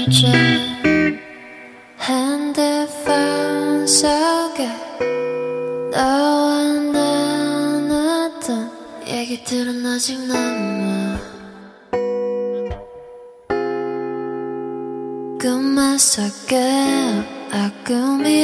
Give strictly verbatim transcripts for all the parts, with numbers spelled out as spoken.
주제 핸드폰 속에 너와 나눴던 얘기들은 아직 남아. 꿈에서 깨어 아 꿈이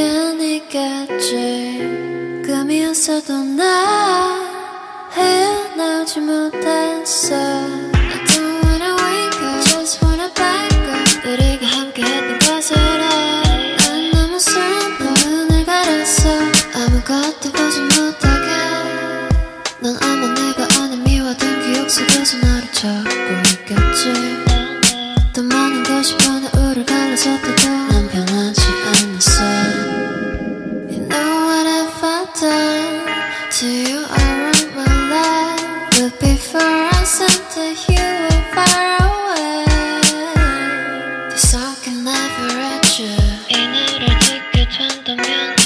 아니겠지. 꿈이었어도 나 헤어나오지 못했어. I don't wanna wake up, just wanna back up. 우리가 함께했던 것을 해. 난 너무 슬퍼 눈을 가렸어. 아무것도 보지 못하게. 넌 아마 내가 아는 미워둔 기억 속에서 나를 찾고 있겠지. 더 많은 것이 변화우를 갈라졌다도 난 변하지 않았어. You know what I've done to you around my life. But before I said that you were far away, this song can never reach you. 이 노래를 듣게 된다면